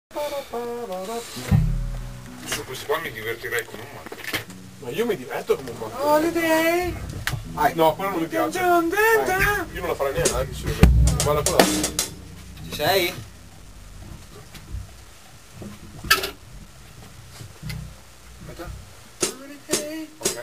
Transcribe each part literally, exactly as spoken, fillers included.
Su questi qua mi divertirei come un matto. Ma io mi diverto come un matto. Holiday! Ah, no, quello non mi piace. Dai, io non la farei neanche, ci vede. Guarda quella. Ci sei? Aspetta. Holiday! Ok.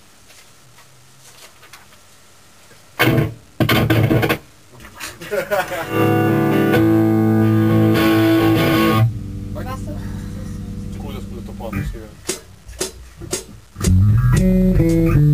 Basta. Scusa, scusa, troppo alto, sì.